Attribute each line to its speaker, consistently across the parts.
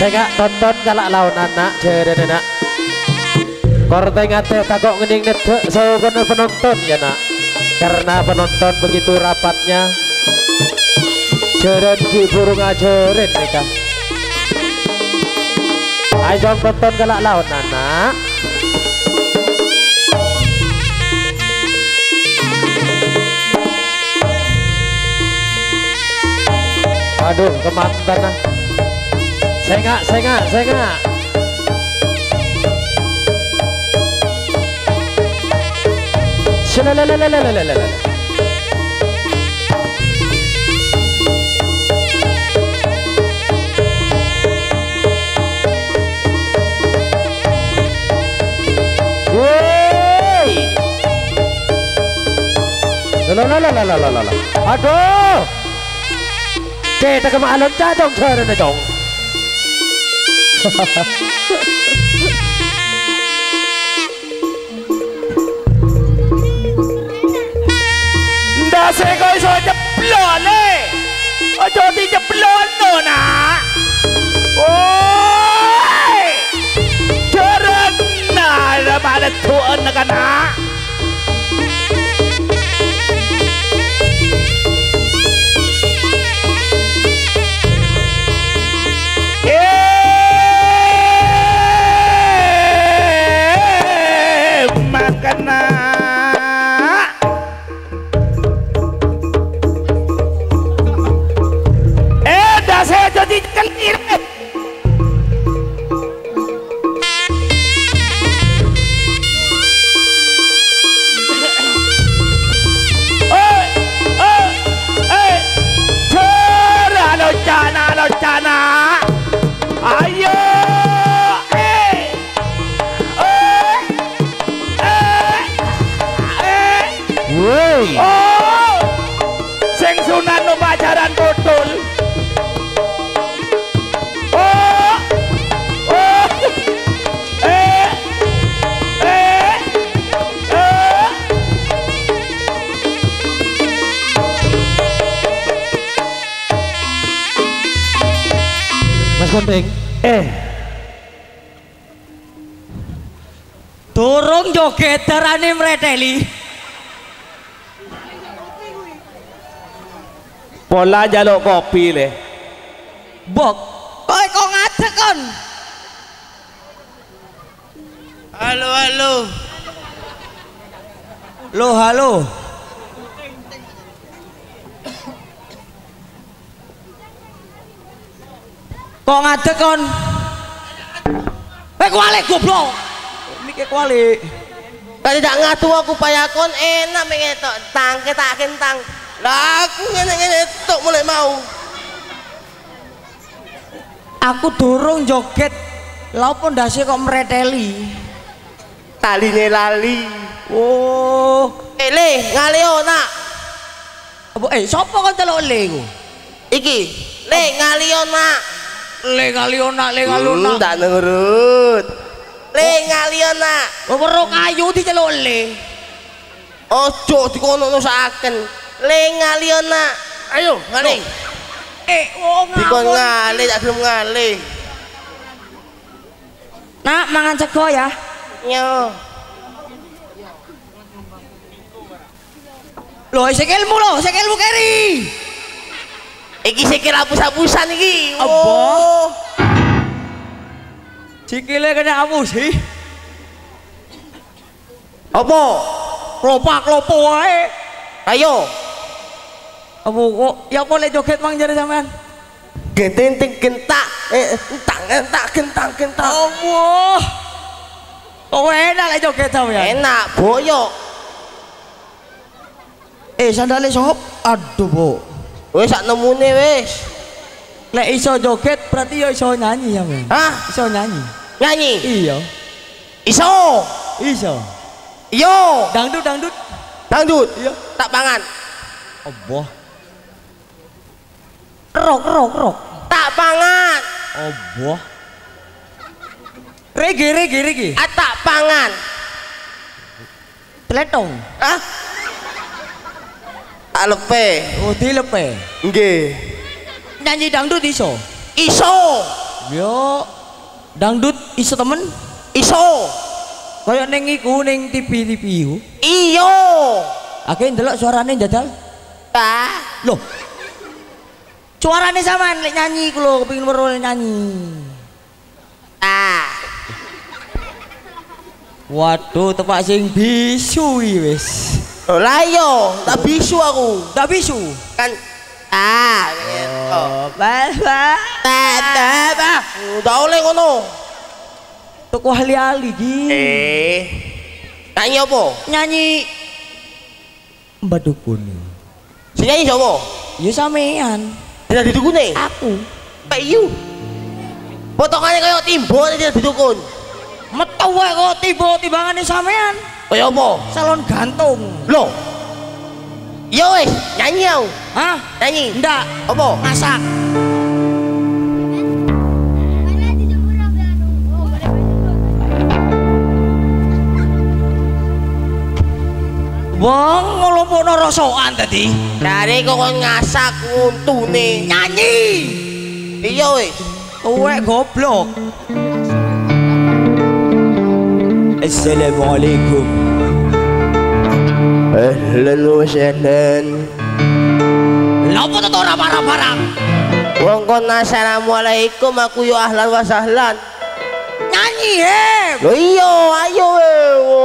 Speaker 1: Saya tonton kalak lawan anak jere nak. Korteng ate takok ngening nedek sawono penonton ya nak. Karena penonton begitu rapatnya. Jeren ki burung ajeren mereka. Ayo tonton kalak lawan anak. Aduh kemantan nah. Saya enggak. Shalalalalalalalala. Yeay. Lalalalalalala. Aduh. Kita kemalon jadong cara na dong. Ndase ko iso jeblon ojo di jeblon no nak. Oi jaran na pada tuan na kana. Oh, sing sunan no pacaran botol. Oh, oh, Mas Gunting.
Speaker 2: Durung joget darane mreteli.
Speaker 1: Pola jaluk kopi le.
Speaker 2: Bok, kowe kok ngadeg kon?
Speaker 3: Halo halo.
Speaker 2: Halo. Kok ngadeg kon? Kualik goblok. Niki kualik.
Speaker 3: Tadi tak ngatu aku payakon enak mengetok tang ketak kentang. Lah aku ngene-ngene tok mulai mau.
Speaker 2: Aku durung joget. Lah opo ndase kok mreteli?
Speaker 3: Taline lali.
Speaker 2: Oh,
Speaker 3: Le ngaleo nak.
Speaker 2: apa sapa kon celuk le iku?
Speaker 3: Iki le ngaleo nak.
Speaker 2: Le ngaliona.
Speaker 3: Tak nurut. Le ngaleo nak.
Speaker 2: Weruh kayu diceluk le.
Speaker 3: Ojo dikono-konosaken. Le ngaleo nak. Ayo ngali. Dikon ngali tak gelem ngali.
Speaker 2: Nak mangan sego ya.
Speaker 3: Yo.
Speaker 2: Loh, sikilmu keri.
Speaker 3: Iki sikil hapus-hapusan iki.
Speaker 2: Apa? Sikile kena hapus sih.
Speaker 3: Apa?
Speaker 2: Klopak-klopo wae.
Speaker 3: Ayo.
Speaker 2: Apa kok ya apa lek joget mang jare sampean?
Speaker 3: Genting gentak gentang.
Speaker 2: Allah. Kok enak lek joget sampean?
Speaker 3: Enak, boyok.
Speaker 2: Sandale sop. Aduh, Bu.
Speaker 3: Wis sak nemune wis.
Speaker 2: Lek iso joget berarti ya iso nyanyi sampean.
Speaker 3: Hah?
Speaker 2: Iso nyanyi.
Speaker 3: Nyanyi?
Speaker 2: Iya.
Speaker 3: Iso.
Speaker 2: Yo.
Speaker 3: Dangdut.
Speaker 2: Iya.
Speaker 3: Tak pangan.
Speaker 2: Allah. Rock.
Speaker 3: Tak pangan.
Speaker 2: Allah. Regi.
Speaker 3: Tak pangan.
Speaker 2: Tletong.
Speaker 3: Hah? Tak lepe.
Speaker 2: Oh, dilepe.
Speaker 3: Nggih.
Speaker 2: Nyanyi dangdut iso.
Speaker 3: Iso.
Speaker 2: Yo dangdut iso temen
Speaker 3: Iso.
Speaker 2: kaya ning iku ning TV iku.
Speaker 3: Iyo.
Speaker 2: Akeh ndelok suarane jajal.
Speaker 3: Ah.
Speaker 2: Loh. Suarane sampean lek nyanyi iku lho kepengin weruh nyanyi.
Speaker 3: Ah.
Speaker 2: Waduh, tepak sing bisu iki wis.
Speaker 3: Lah iya, tak bisu aku.
Speaker 2: Ndak bisu.
Speaker 3: Kan gitu.
Speaker 2: Baba.
Speaker 3: Baba. Udah oleh ngono.
Speaker 2: Tuku ahli-ahli iki.
Speaker 3: Nyanyi apa?
Speaker 2: Nyanyi Mbak Dukun.
Speaker 3: Sing nyanyi sapa?
Speaker 2: Ya sampean.
Speaker 3: Tidak didukune.
Speaker 2: Aku.
Speaker 3: Pak Yu. Potongannya kayak timbul tidak didukun.
Speaker 2: Metu wae kok tiba-tibangane sampean.
Speaker 3: Kaya apa?
Speaker 2: Salon gantung.
Speaker 3: Loh. Yo wis, nyanyi aku.
Speaker 2: Hah?
Speaker 3: Nyanyi.
Speaker 2: Ndak.
Speaker 3: Apa?
Speaker 2: Masak. Wong nglumpukno rosokan tadi.
Speaker 3: Dari kok ngasak untune.
Speaker 2: Nyanyi.
Speaker 3: Iya wis.
Speaker 2: Tuwek goblok. Assalamualaikum.
Speaker 3: Ahlan wa sahlan.
Speaker 2: Lapa to ora barang-barang?
Speaker 3: Wong kon assalamualaikum aku yo ahlan wa sahlan.
Speaker 2: Nyanyi he.
Speaker 3: Lho iya, ayo wo.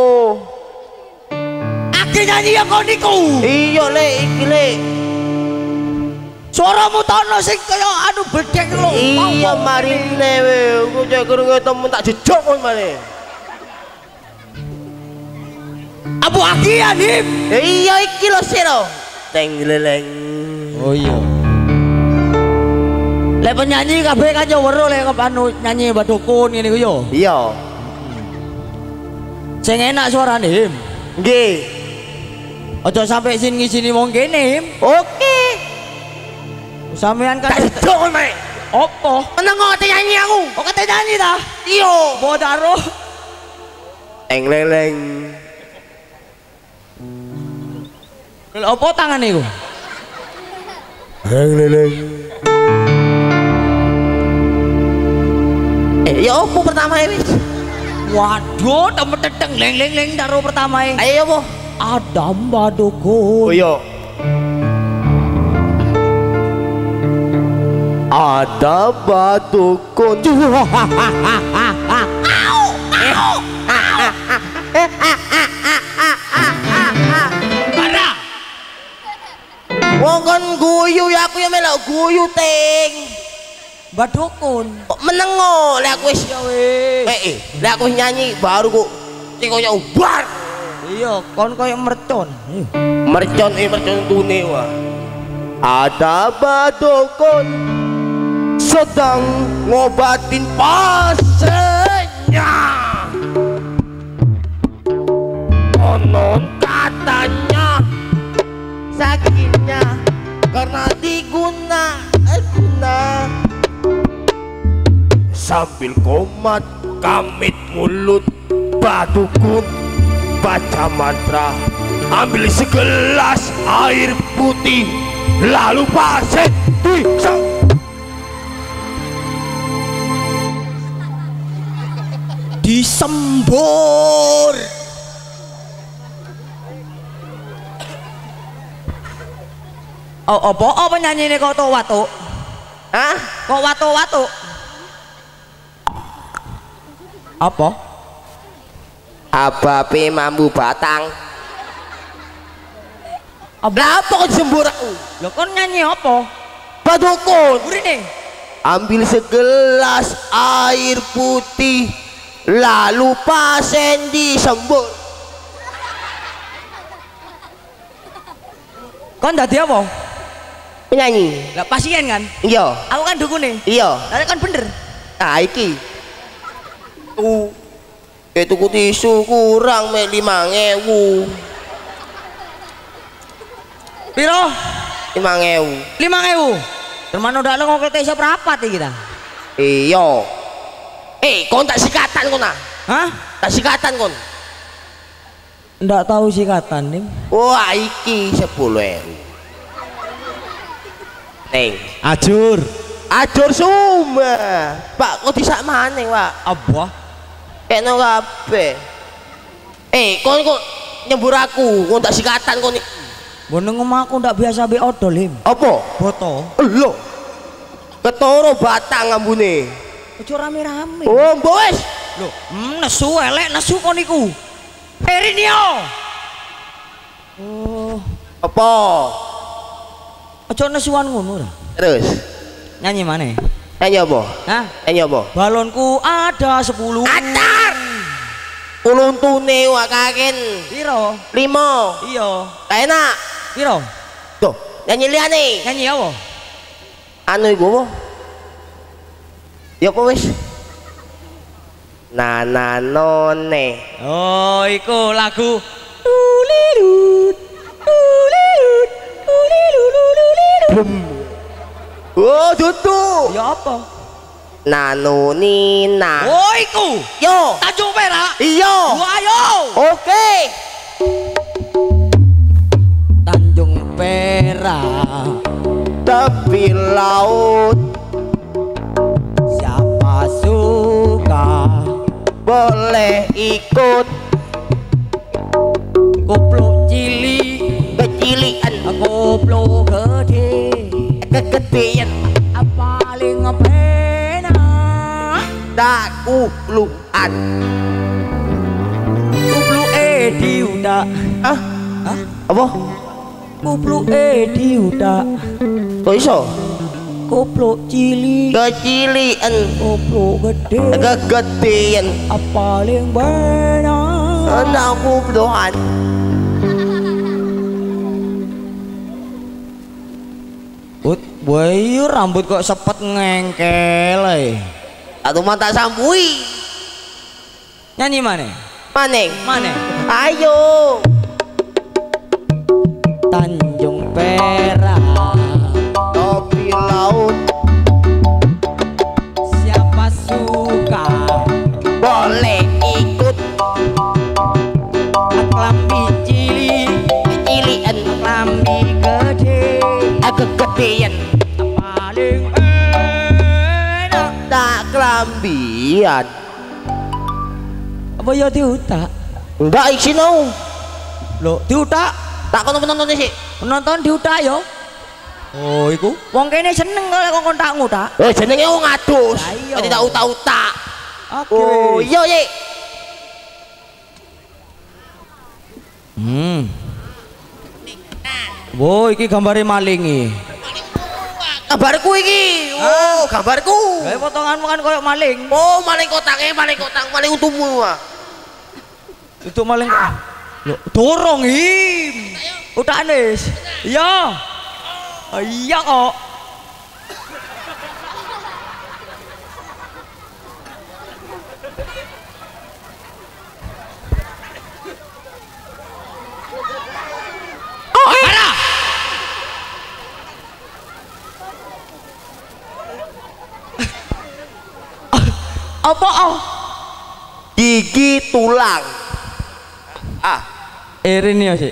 Speaker 2: Aki nyanyi ya kon niku.
Speaker 3: Iya le iki le.
Speaker 2: Suaramu tono sing kaya anu bedek lho.
Speaker 3: Iya marine we, aku cek krungu temen tak jejok kon mane.
Speaker 2: Abu Aki Anim.
Speaker 3: Iya iki lho sira. Teng leleng.
Speaker 2: Oh iya. Lek penyanyi kabeh kan yo weruh lek anu nyanyi Mbak Dukun ngene ku yo.
Speaker 3: Iya.
Speaker 2: Sing enak suarane Him.
Speaker 3: Nggih.
Speaker 2: Aja sampe sin ngisini wong kene Him.
Speaker 3: Oke.
Speaker 2: Sampean kan
Speaker 3: Tak jejok kon mane.
Speaker 2: opo?
Speaker 3: Meneng kok ate nyanyi aku.
Speaker 2: Kok kate nyanyi ta?
Speaker 3: Iya.
Speaker 2: Bodaro.
Speaker 3: Teng leleng.
Speaker 2: Lha opo tangane iku?
Speaker 3: Teng leleng. Ya opo pertama wis?
Speaker 2: Waduh, temen-teteng leng-leng daro pertama e.
Speaker 3: Ayo apa?
Speaker 2: Adam Mbak Dukun.
Speaker 3: Oh iya. Ada batukun.
Speaker 2: Parah.
Speaker 3: Wong kon guyu ya aku ya melok guyu ting.
Speaker 2: Mbak Dukun.
Speaker 3: Kok menengo lek aku wis
Speaker 2: Ya wis.
Speaker 3: lek aku nyanyi baru kok sing koyo ubar.
Speaker 2: Iya, kon koyo mercon.
Speaker 3: Mercon mercon tune wah. Ada badukun sedang ngobatin pasiennya. Konon katanya sakitnya karena diguna sambil komat kamit mulut badukun baca mantra ambil segelas air putih lalu pasien
Speaker 2: disembur. Oh, apa nyanyine kok watu?
Speaker 3: hah?
Speaker 2: Kok watu-watu? Apa?
Speaker 3: Abape mambu batang. Lah apa kok disembur aku?
Speaker 2: Lho kon nyanyi apa?
Speaker 3: Badukun
Speaker 2: Burine.
Speaker 3: ambil segelas air putih lalu pasien disembur.
Speaker 2: Kon dadi apa?
Speaker 3: Penyanyi.
Speaker 2: Lah pasien kan?
Speaker 3: Iya.
Speaker 2: Aku kan dukune.
Speaker 3: Iya.
Speaker 2: Lah kan bener.
Speaker 3: Nah iki. Itu ku tisu kurang mek 5.000.
Speaker 2: Piro?
Speaker 3: 5.000.
Speaker 2: 5.000. Termano ndak lo ngokete iso prapat iki ta?
Speaker 3: Iya. Kon tak sikatan kon ah.
Speaker 2: Hah?
Speaker 3: Tak sikatan kon.
Speaker 2: Ndak tahu sikatan nih.
Speaker 3: Wah iki 10.000. Neng.
Speaker 2: Ajur.
Speaker 3: Ajur suma. Pak, kok disak maning, Pak?
Speaker 2: Apa?
Speaker 3: Kena kabeh. Kon kok nyembur aku, kon tak sikatan kon.
Speaker 2: Mbone omahku ndak biasa be odol, Lim.
Speaker 3: Apa?
Speaker 2: Boto.
Speaker 3: Lho. Ketoro batang ambune.
Speaker 2: Aja rame-rame.
Speaker 3: Oh, mbok wis.
Speaker 2: Lho, nesu elek nesu kon niku. Erinio. Oh,
Speaker 3: Apa?
Speaker 2: aja nesuan ngono ora.
Speaker 3: Terus.
Speaker 2: Nyanyi maneh.
Speaker 3: Nyanyi apa?
Speaker 2: Hah?
Speaker 3: Nyanyi apa?
Speaker 2: Balonku ada 10.
Speaker 3: Atar. Uluntune wak kaken.
Speaker 2: Piro?
Speaker 3: 5.
Speaker 2: Iya.
Speaker 3: Enak.
Speaker 2: Piro?
Speaker 3: Tuh, nyanyi liyane.
Speaker 2: Nyanyi apa?
Speaker 3: Anu iku apa? Ya apa wis? Nananone.
Speaker 2: Oh, iku lagu Tulilut. Tulilut. Tulilulululul.
Speaker 3: Oh, dudu.
Speaker 2: Ya apa?
Speaker 3: Nanonina.
Speaker 2: Oh, iku.
Speaker 3: Yo.
Speaker 2: Tanjung Perak.
Speaker 3: Iya.
Speaker 2: Ayo.
Speaker 3: Oke.
Speaker 2: Tanjung Perak.
Speaker 3: Tepi laut
Speaker 2: Siapa suka
Speaker 3: boleh ikut
Speaker 2: koplo cili,
Speaker 3: kecilian
Speaker 2: koplo gede,
Speaker 3: kegedean
Speaker 2: paling penak.
Speaker 3: tak kupluan.
Speaker 2: Koplo diudak.
Speaker 3: Hah?
Speaker 2: Hah?
Speaker 3: Apa?
Speaker 2: Koplo diudak.
Speaker 3: Kok iso?
Speaker 2: Koplo cili,
Speaker 3: Kecilian
Speaker 2: koplo gede,
Speaker 3: kegedean
Speaker 2: paling penak.
Speaker 3: tak kupluan.
Speaker 2: Boy, rambut kok sepet ngengkel.
Speaker 3: Atau mata sambui.
Speaker 2: Nyanyi mana?
Speaker 3: Maning.
Speaker 2: Mana?
Speaker 3: Ayo.
Speaker 2: Tanjung Perak.
Speaker 3: Tepi laut
Speaker 2: Siapa suka
Speaker 3: boleh ikut
Speaker 2: klambi cili,
Speaker 3: kecilian
Speaker 2: klambi gede,
Speaker 3: kegedean
Speaker 2: paling enak.
Speaker 3: tak kelambian.
Speaker 2: Apa ya diutak?
Speaker 3: Enggak isin no.
Speaker 2: Lo diutak?
Speaker 3: Tak kono penonton sih.
Speaker 2: Penonton diutak yo. Oh, iku wong kene seneng kalau kok tak ngutak.
Speaker 3: Jenenge wong adus.
Speaker 2: Lah iya.
Speaker 3: Tidak utak-utak.
Speaker 2: Oke.
Speaker 3: Oh, iya, Ye.
Speaker 2: Wo, iki gambare maling iki.
Speaker 3: Gambarku iki. Oh, gambarku.
Speaker 2: Gawe potonganmu kan koyo maling.
Speaker 3: Oh, maling kotaknya, maling kotak, maling utuhmu.
Speaker 2: Itu maling. Loh, dorong him. Utak Anis. Iya. Oh, iya kok. Mana? Apa?
Speaker 3: Gigi tulang.
Speaker 2: Ini ya sih.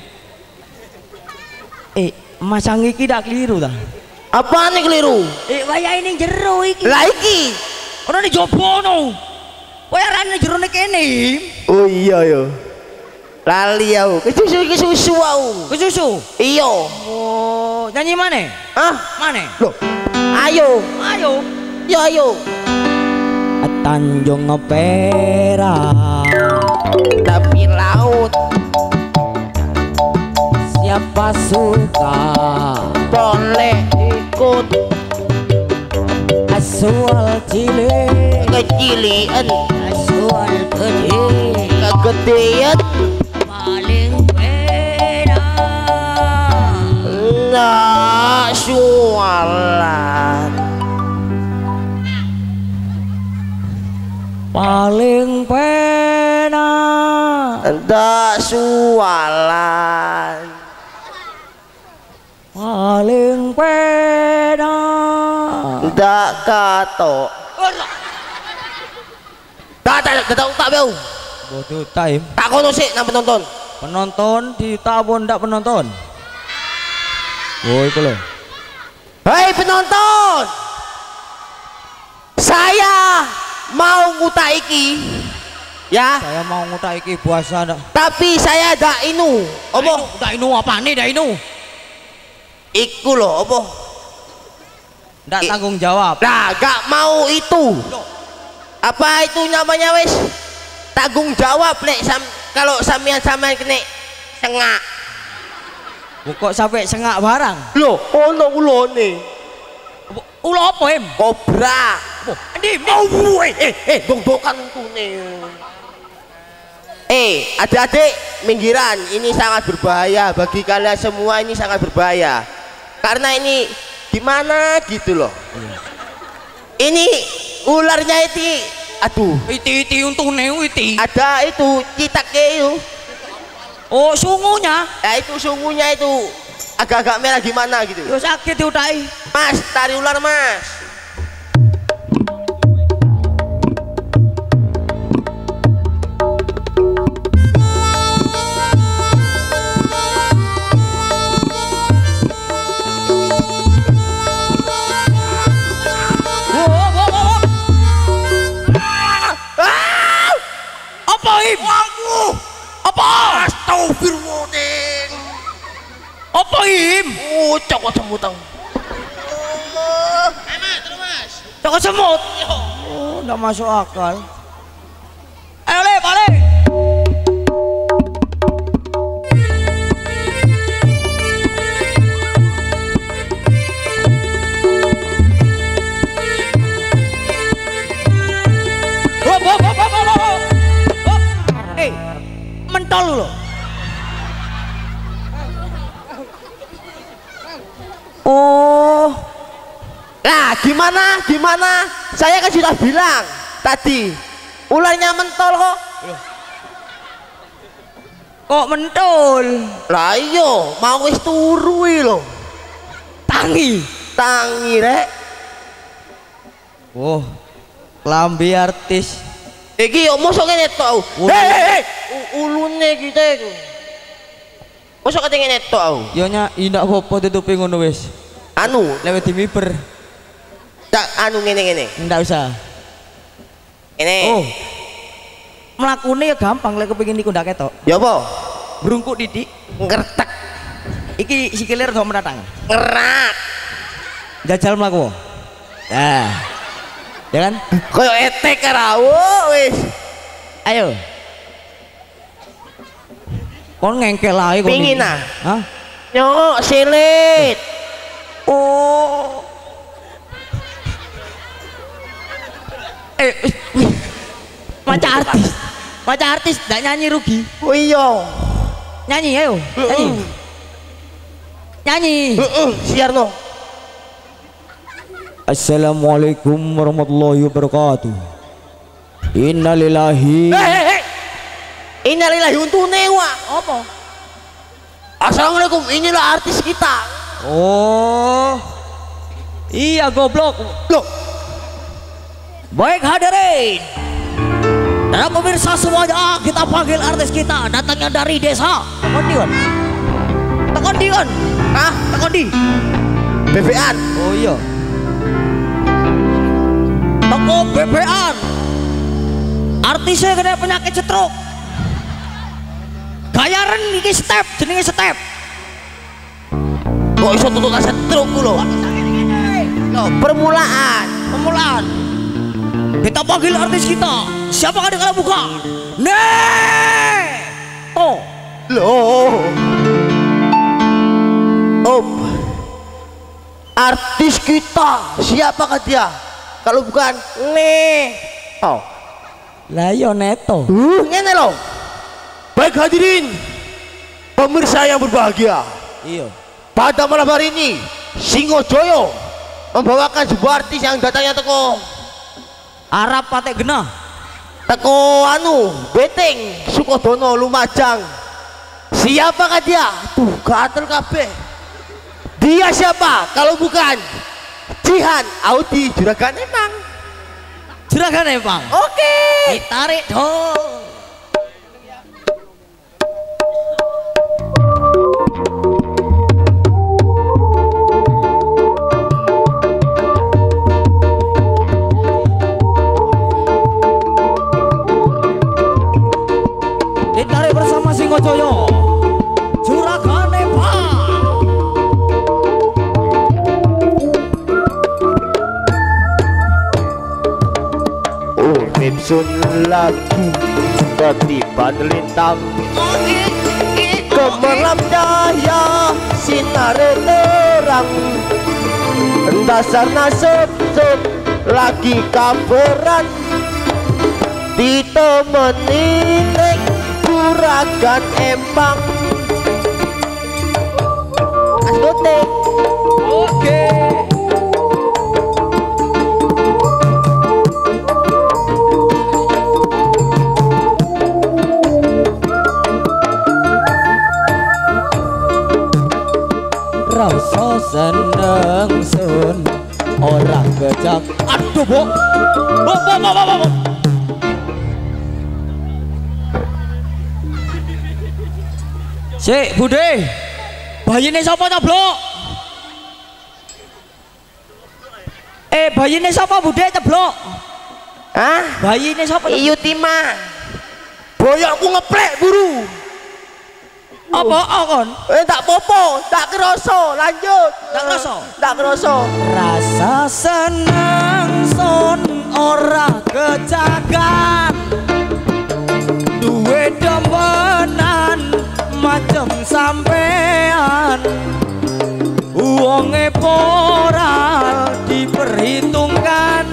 Speaker 2: Masang iki dak keliru ta?
Speaker 3: Apa nih keliru?
Speaker 2: Waya ini jero iki.
Speaker 3: Lah iki.
Speaker 2: Ora di jopo no. Waya rane jero nek kene.
Speaker 3: Oh iya yo. Lali aku. Kesusu aku.
Speaker 2: Kesusu.
Speaker 3: Iya.
Speaker 2: Oh, nyanyi mana?
Speaker 3: Hah?
Speaker 2: Mana?
Speaker 3: Loh. Ayo.
Speaker 2: Ayo.
Speaker 3: Yo ayo.
Speaker 2: Tanjung Perak.
Speaker 3: Tepi laut
Speaker 2: Siapa suka
Speaker 3: boleh ikut
Speaker 2: asual cilik,
Speaker 3: kecilian
Speaker 2: asual gede,
Speaker 3: kegedean
Speaker 2: paling penak.
Speaker 3: nak sualan
Speaker 2: Paling penak.
Speaker 3: tak sualan
Speaker 2: Paling penak.
Speaker 3: tak katok tak bau
Speaker 2: Bodoh time.
Speaker 3: tak kono sih nang penonton
Speaker 2: Penonton di tabon ndak penonton. Oh, itu loh.
Speaker 3: hei penonton Saya mau ngutak iki. Ya.
Speaker 2: Saya mau ngutak iki puasa ndak.
Speaker 3: Tapi saya dak inu. Apa?
Speaker 2: Ndak inu apa nih, ndak inu?
Speaker 3: Iku lho, apa?
Speaker 2: Ndak tanggung jawab.
Speaker 3: Lah, gak mau itu. Apa itu namanya wis? Tanggung jawab nek kalau sampean kena sengak.
Speaker 2: Kok sampai sengak barang?
Speaker 3: Loh, ono ulone.
Speaker 2: Ulo apa, Em?
Speaker 3: Kobra.
Speaker 2: Endi?
Speaker 3: Oh, dong-dongan untune. Adik-adik minggiran, ini sangat berbahaya bagi kalian semua, ini sangat berbahaya. Karena ini gimana gitu loh. Ini ularnya itu, aduh.
Speaker 2: Iti untune iti.
Speaker 3: Ada itu citaknya itu.
Speaker 2: Oh, sungunya.
Speaker 3: Ya itu sungguhnya itu agak-agak merah gimana gitu.
Speaker 2: Yo sakit diutai.
Speaker 3: Mas, tari ular mas.
Speaker 2: Apa Im? Apa?
Speaker 3: Astagfirullahaladzim.
Speaker 2: Apa Im?
Speaker 3: Cokot semutang.
Speaker 2: Cokot semut. Oh, enggak masuk akal. Ayo le, balik. Mentol lu. Oh.
Speaker 3: Nah, gimana? Saya kan sudah bilang tadi, ularnya mentol kok.
Speaker 2: Kok mentol?
Speaker 3: Lah iyo, mau wis turu lho. Tangi rek.
Speaker 2: Oh. Klambi artis.
Speaker 3: Iki yo mosok ngene tok. Hei, ulune kita iku. Mosok kate ngene tok aku.
Speaker 2: Yo nya indak apa-apa tutupi ngono wis.
Speaker 3: Anu,
Speaker 2: Lewat di miber.
Speaker 3: tak anu ngene.
Speaker 2: Ndak usah.
Speaker 3: Ngene.
Speaker 2: Oh. Mlakune ya gampang lek kepengin niku ndak ketok.
Speaker 3: Ya apa?
Speaker 2: Brungkuk didik,
Speaker 3: Ngertek,
Speaker 2: iki sikile rada menatang.
Speaker 3: ngerat.
Speaker 2: Jajal mlaku. Nah. Ya kan?
Speaker 3: Koyo etek karo wis.
Speaker 2: Ayo. Kon ngengkel ae kon.
Speaker 3: Pingin ah.
Speaker 2: Hah?
Speaker 3: Nyok silit.
Speaker 2: Oh. Maca artis ndak nyanyi rugi.
Speaker 3: Oh iya.
Speaker 2: Nyanyi ayo. Nyanyi.
Speaker 3: Siarno.
Speaker 2: Assalamualaikum warahmatullahi wabarakatuh. Innalillahi.
Speaker 3: Innalillahi untune wah.
Speaker 2: Apa?
Speaker 3: Assalamualaikum, inilah artis kita.
Speaker 2: Oh. Iya goblok.
Speaker 3: Loh,
Speaker 2: Baik hadirin. Dan pemirsa semuanya, kita panggil artis kita datangnya dari desa. Tekan di kan?
Speaker 3: ah,
Speaker 2: Tekan di.
Speaker 3: BBan.
Speaker 2: Oh iya. Toko BBan. Artisnya kena penyakit stroke. Gayaran iki step, jenenge step.
Speaker 3: Kok iso tutut aset truk ku lho. Loh, permulaan.
Speaker 2: Kita panggil artis kita. Siapa yang ada buka? Oh.
Speaker 3: Loh. Artis kita. Siapakah dia? Kalau bukan Oh.
Speaker 2: Lah yo Neto.
Speaker 3: Ngene loh. Baik hadirin, pemirsa yang berbahagia.
Speaker 2: Iya.
Speaker 3: Pada malam hari ini, Singojoyo membawakan sebuah artis yang datangnya teko
Speaker 2: Arab patek genah.
Speaker 3: teko Beteng Sukodono Lumajang. Siapakah dia? Tuh gatel kabeh. Dia siapa? Kalau bukan Jihan Audi Juragan Emang.
Speaker 2: Juragan Emang.
Speaker 3: Oke.
Speaker 2: Ditarik dong. Jaya Juragane Pak.
Speaker 3: Urip sun lagi ketiban lintang gemerlap cahaya sinar terang dasar nasib lagi kabaran ditemani ning juragan Empang asote.
Speaker 2: Oke. Rasa seneng sun ora kejak. Aduh, Bu. Bu. Sik, Bude. Bayine sapa nyeblok? Bayine sapa Bude ceblok?
Speaker 3: Hah?
Speaker 2: Bayine sapa?
Speaker 3: Iyu Tima. Boyokku ngeplek buru.
Speaker 2: Apa kon?
Speaker 3: Tak popo, tak kerasa, lanjut.
Speaker 2: Tak kerasa?
Speaker 3: Tak kerasa.
Speaker 2: Rasa seneng sun ora kejagan. Duwe demenan macem sampean. Uangnya moral diperhitungkan.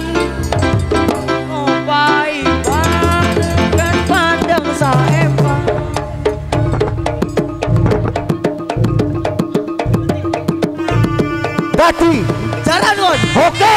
Speaker 2: Ngopai kan pandang saempang.
Speaker 3: Tadi
Speaker 2: Jalan kon.
Speaker 3: oke.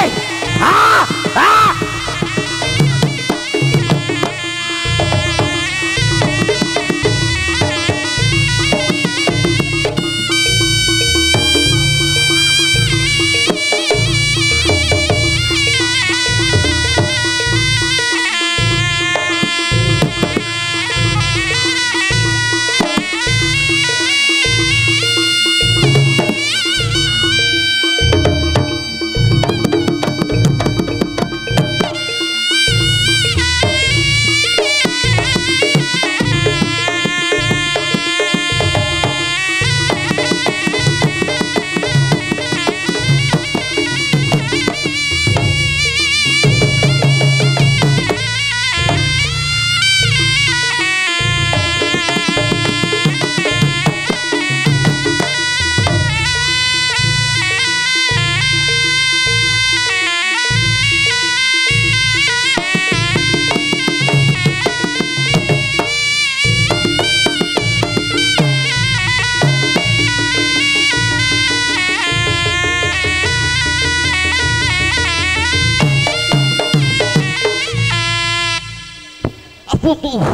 Speaker 2: Putu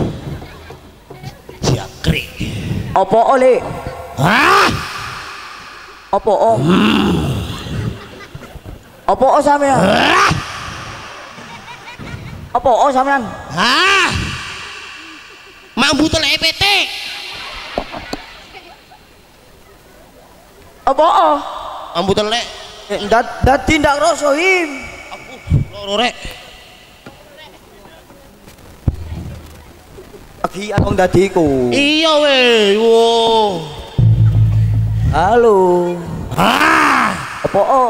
Speaker 2: Jakri.
Speaker 4: Apa oleh?
Speaker 2: Hah?
Speaker 4: Apa o? Apa o sampean? Apa o sampean?
Speaker 2: Hah? Mambu telek EPT.
Speaker 4: Apa o?
Speaker 2: Mambu telek.
Speaker 4: Dadi ndak rasa him.
Speaker 2: Aku loro rek.
Speaker 4: Lagi anong dadiku.
Speaker 2: Iya weh. Wo.
Speaker 4: Halo.
Speaker 2: Hah?
Speaker 4: Apa o?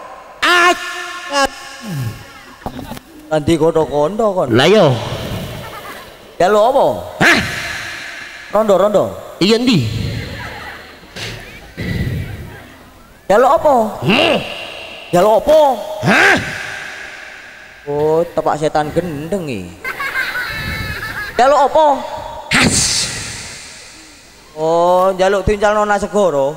Speaker 4: Nanti kondo-kondo kon.
Speaker 2: Lah yo.
Speaker 4: Ya lo apa?
Speaker 2: Hah?
Speaker 4: Rondo-rondo.
Speaker 2: Iya ndi?
Speaker 4: Ya lo apa? Ya lo apa?
Speaker 2: Hah?
Speaker 4: Oh, tepak setan gendeng iki. Ya lo apa?
Speaker 2: Has.
Speaker 4: Oh, njaluk tincal nona segoro.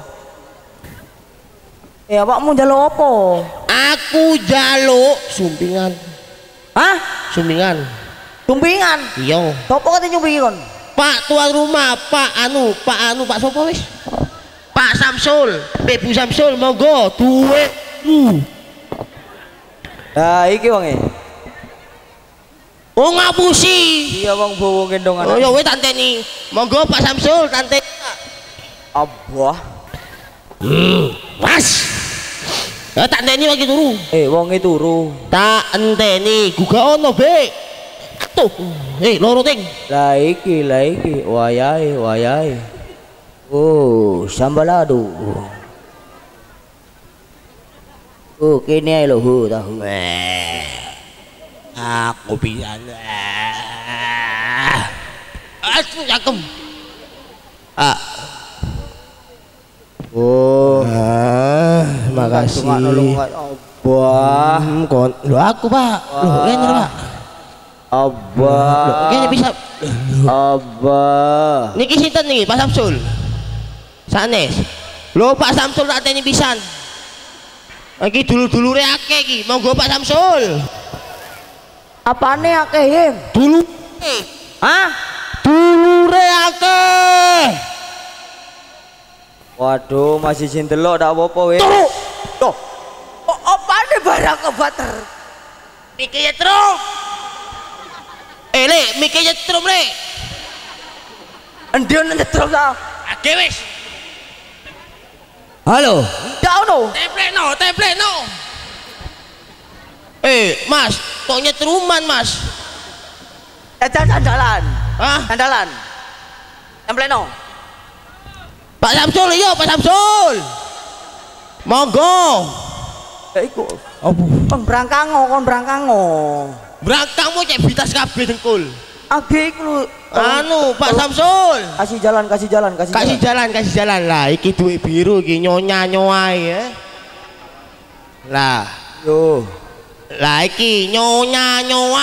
Speaker 4: Awakmu njaluk apa?
Speaker 2: Aku jaluk sumpingan.
Speaker 4: Hah?
Speaker 2: Sumpingan.
Speaker 4: Tumpingan.
Speaker 2: Iya.
Speaker 4: Sopo kate nyumpingi kon?
Speaker 2: Pak tuan rumah, Pak sapa wis? Pak Samsul, Ibu Samsul monggo duit.
Speaker 4: Nah, iki wonge.
Speaker 2: Oh ngapusi.
Speaker 4: Iya wong bowo gendongan.
Speaker 2: Oh ya wis tanteni. Monggo Pak Samsul tante.
Speaker 4: Abah.
Speaker 2: Mas. Ya tanteni lagi turu.
Speaker 4: Wonge turu.
Speaker 2: Tak enteni, guga ono, Bek.
Speaker 3: Tuh. Loro ting.
Speaker 4: Lah iki wayahe. Oh, sambalado. Oh, kene ae lho tahu.
Speaker 3: Aku bisa. Aku yakem.
Speaker 4: Oh,
Speaker 3: makasih.
Speaker 4: Wah,
Speaker 3: Kon, lho aku Pak. Lho kene Pak.
Speaker 4: Abah.
Speaker 3: Kene bisa.
Speaker 4: Abah.
Speaker 3: Niki sinten niki Pak Samsul? Sanes. Lho Pak Samsul tak teni pisan. Iki dulur-dulure akeh iki. Monggo Pak Samsul.
Speaker 4: Apane akeh, Him?
Speaker 3: Dulu.
Speaker 4: Hah?
Speaker 3: Dulure akeh.
Speaker 4: Waduh, masih sindelok ndak apa-apa weh.
Speaker 3: Turu.
Speaker 4: Loh. Apane barang kebater?
Speaker 3: Miki nyetrum. Le, miki nyetrum le.
Speaker 4: Endi ono nyetrum ta?
Speaker 3: Ade wis.
Speaker 2: Halo.
Speaker 4: Ndak ono.
Speaker 3: Templekno. Mas, kok nyetruman Mas?
Speaker 4: Sandalan.
Speaker 3: Hah?
Speaker 4: Sandalan. Templeno.
Speaker 3: Pak Samsul, iya Pak Samsul. Monggo.
Speaker 4: Ya iku. Kon brangkango.
Speaker 3: Berangkangmu cek bitas kabeh dengkul.
Speaker 4: Age iku lho.
Speaker 3: Anu, Pak Samsul.
Speaker 4: Kasih jalan.
Speaker 3: Kasih jalan lah. Iki duit biru iki nyonya ya. Lah,
Speaker 4: Yo.
Speaker 3: lah iki nyonya.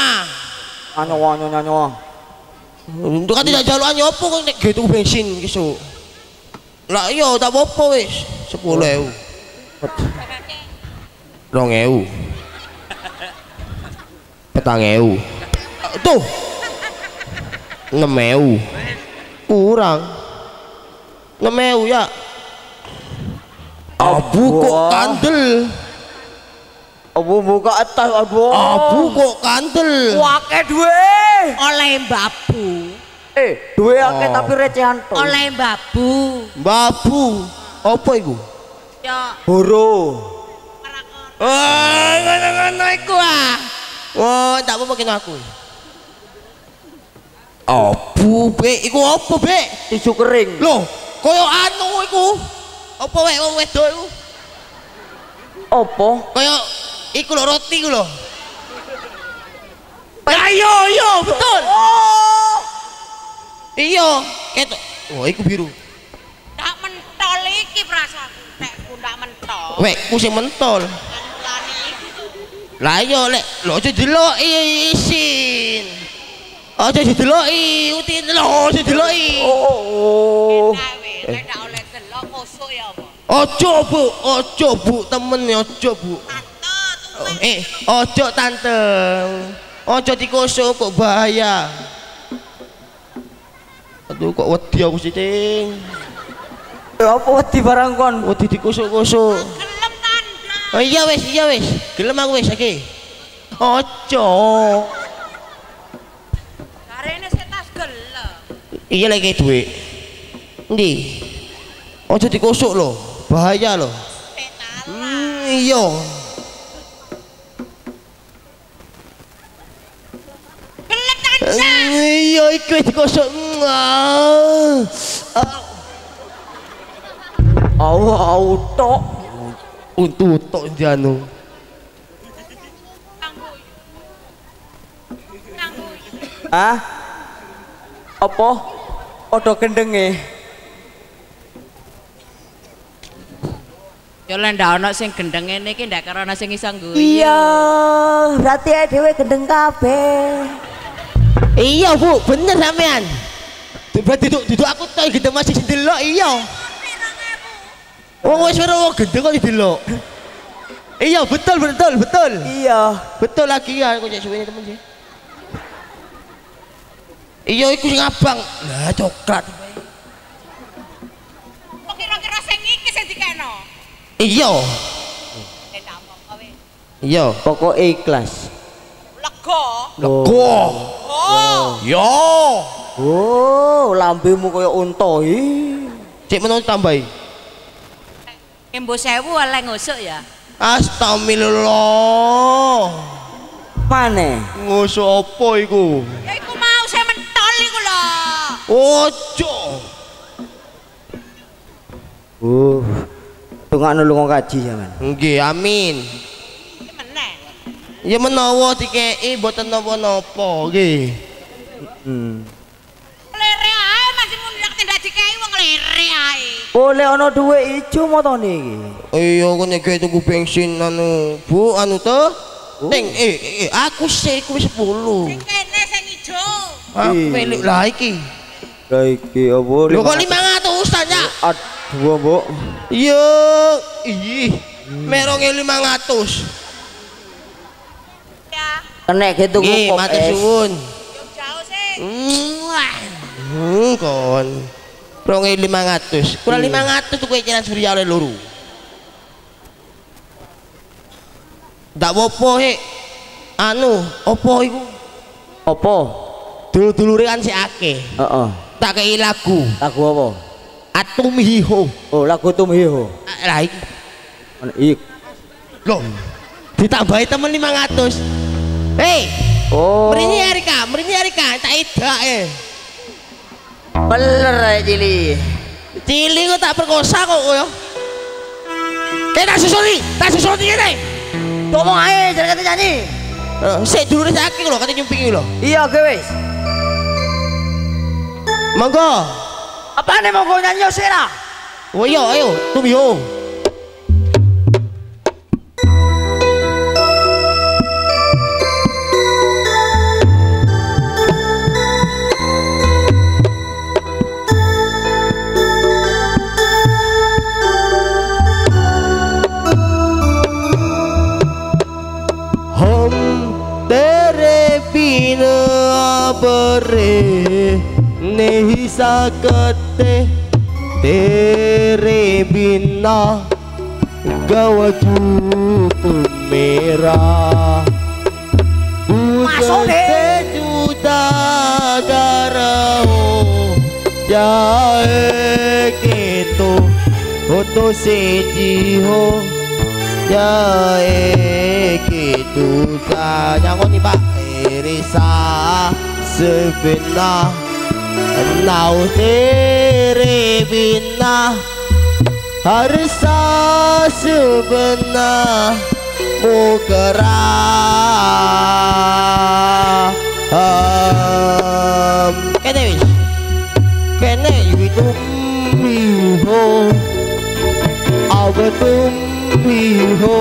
Speaker 4: Nyowa.
Speaker 3: Untuk kan tidak jalan nyopo kok nek gitu bensin besok. Lah iya tak apa-apa wis 10.000. 2.000. 4.000. Tuh. 6.000. Kurang. 6.000 ya. Abu kok kandel.
Speaker 4: Abu buka atas aduh.
Speaker 3: Abu kok kandel.
Speaker 4: Wake duwe.
Speaker 5: Oleh babu.
Speaker 4: Duwe akeh tapi recehan to.
Speaker 5: Oleh babu.
Speaker 3: Babu. Apa iku?
Speaker 5: Ya.
Speaker 4: Boro.
Speaker 3: Ngono iku ah. Wah, tak apa kene aku. Abu be, iku apa be?
Speaker 4: Tisu kering.
Speaker 3: Loh, koyo anu iku. Apa wae wong wedok iku?
Speaker 4: Apa?
Speaker 3: Koyo iku lho roti iku lho. Iya, betul.
Speaker 4: Oh.
Speaker 3: Iya, ketok. Oh, iku biru.
Speaker 5: Ndak mentol iki perasaanku. Nekku ndak mentol.
Speaker 3: Wek, ku sing mentol.
Speaker 5: Lani iki.
Speaker 3: Lah iya lek, lho aja deloki isin. Aja dideloki, utin lho, aja deloki.
Speaker 4: Oh.
Speaker 5: Nah weh, lek ndak oleh delok kosok ya apa?
Speaker 3: Ojo bu, temen ojo bu. Ojo tante. Ojo dikosok kok bahaya. Aduh kok wedi aku sih ting.
Speaker 4: Apa wedi barang kon?
Speaker 3: Wedi dikosok-kosok.
Speaker 5: Gelem tanda.
Speaker 3: Oh iya wis. Gelem aku wis iki. Ojo.
Speaker 5: Karene setas gelem.
Speaker 3: Iya lagi duit. Ndi? Ojo dikosok lho, bahaya lho. Iya.
Speaker 5: Gelem tanda.
Speaker 3: Iya iku dikosok.
Speaker 4: Au tok.
Speaker 3: Untuk tok janu.
Speaker 4: Hah? Apa? Padha gendenge.
Speaker 5: Ya lek ndak ana sing gendeng ngene iki ndak karo ana sing iso ngguyu.
Speaker 4: Iya, berarti dhewe gendeng kabeh.
Speaker 3: Iya bu, bener sampean. Berarti duduk aku tak gitu masih delok iya. Wong wis ora wong gendeng kok delok. Iya betul.
Speaker 4: Iya.
Speaker 3: Betul lagi ya aku cek suwene temen sih. Iya iku sing abang. Lah coklat.
Speaker 5: Kok kira-kira sing iki sing dikeno?
Speaker 3: Iya.
Speaker 5: Ndak apa-apa weh.
Speaker 3: Iya.
Speaker 4: Pokok ikhlas.
Speaker 5: Lega.
Speaker 3: Lego.
Speaker 5: Oh.
Speaker 3: Yo.
Speaker 4: Oh, lambemu kaya unta
Speaker 3: Cek menawa tambahi.
Speaker 5: Embo 1000 oleh ngusuk ya.
Speaker 3: Astagfirullah.
Speaker 4: Apane?
Speaker 3: Ngoso apa iku?
Speaker 5: Ya iku mau saya mentol iku lho.
Speaker 3: Ojo.
Speaker 4: Tungakno lunga kaji sampean.
Speaker 3: Nggih, amin.
Speaker 5: Iki meneh.
Speaker 3: Ya menawa dikeki mboten napa-napa nggih.
Speaker 5: Lere ae masih mun nek tindak dikei wong lere ae.
Speaker 4: Boleh ana dhuwit ijo motone iki.
Speaker 3: Iya kok nek tuku bensin anu, Bu, anu to? Ning aku sik wis 10.
Speaker 5: Sing kene sing ijo.
Speaker 3: Pelik lah iki.
Speaker 4: Lah iki apa?
Speaker 3: Lho kok 500 tanya?
Speaker 4: Aduh, Mbok.
Speaker 3: Yo, ih. Merong 500.
Speaker 5: Ya,
Speaker 4: Kenek ge tuku
Speaker 3: Nggih,
Speaker 4: kok
Speaker 3: matur
Speaker 4: es.
Speaker 3: suwun.
Speaker 5: yo jauh sih.
Speaker 3: Kon. 2500. Kurang 500 tuku eceran Surya oleh loro. Ndak apa-apa, Hek. Anu, apa iku?
Speaker 4: Apa?
Speaker 3: Dulur-dulure kan sik akeh.
Speaker 4: Heeh.
Speaker 3: Tak kei lagu.
Speaker 4: Lagu apa?
Speaker 3: Atum Hiho.
Speaker 4: Oh, lagu Tumhiho.
Speaker 3: Lah iki.
Speaker 4: Ana ik.
Speaker 3: Loh. Ditambahi temen 500. Hei,
Speaker 4: Oh.
Speaker 3: mrene Arika, tak edake.
Speaker 4: Beler ae Cili.
Speaker 3: Cili kok tak perkosa kok koyo. Tak susuni ngene.
Speaker 4: Ngomong ae jangan kate nyanyi.
Speaker 3: Sik dulure sakit lho, kate nyumpingi lho.
Speaker 4: Iya, ge wis.
Speaker 3: Monggo.
Speaker 4: Apane mau kau nyanyi sira?
Speaker 3: Oh iya, ayo, Tumio. Tere bina bere नहीं सकते तेरे बिना गवजूद मेरा तुझसे जुदा अगर हो जाएगे तो से जी हो जाएगी तू jangan nih Pak Irisa sebenar Nau tere bina harsa sebenar mukara kene itu miho abatum miho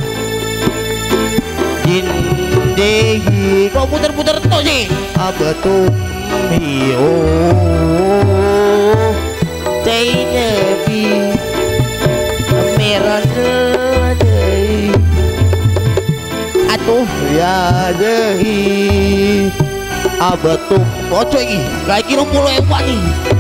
Speaker 3: jindehi kok puter-puter tuh sih abatum Mio Day Nabi Meranadai Atuh ya dehi Abatum Ojo iki Lagi 20 ewan nih